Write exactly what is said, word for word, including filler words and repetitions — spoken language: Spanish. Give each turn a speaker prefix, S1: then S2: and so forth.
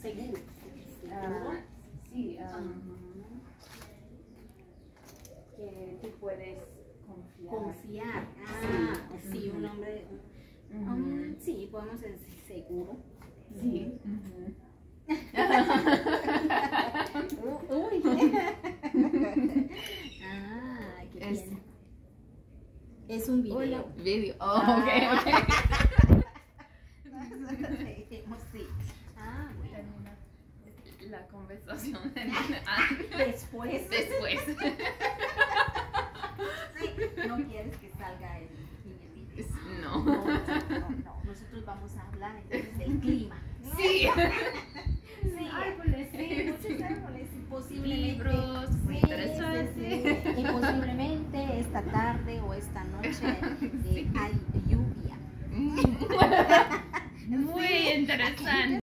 S1: Seguro.
S2: Ah, sí, um,
S1: Ajá.
S2: que tú puedes confiar.
S1: Confiar. Ah, sí, un hombre.
S2: Ujú.
S1: um, sí, podemos decir seguro.
S2: Sí. Ujú.
S1: Uh, Uy. Ah, qué
S2: Es-
S1: bien. Es un video.
S2: Hola. Video. Oh,
S1: Ah.
S2: ok, ok.
S1: Sí. Ah, bueno.
S2: Termina la conversación
S1: Después.
S2: después.
S1: Sí, no quieres que salga en, en el video.
S2: No.
S1: No, no, no. Nosotros vamos a hablar entonces del clima.
S2: Sí.
S1: Sí, árboles, sí, muchos árboles. Y posiblemente.
S2: Libros, muy
S1: Sí,
S2: interesante.
S1: sí, sí. Y posiblemente esta tarde o esta noche eh,
S2: Sí.
S1: hay lluvia.
S2: Muy interesante.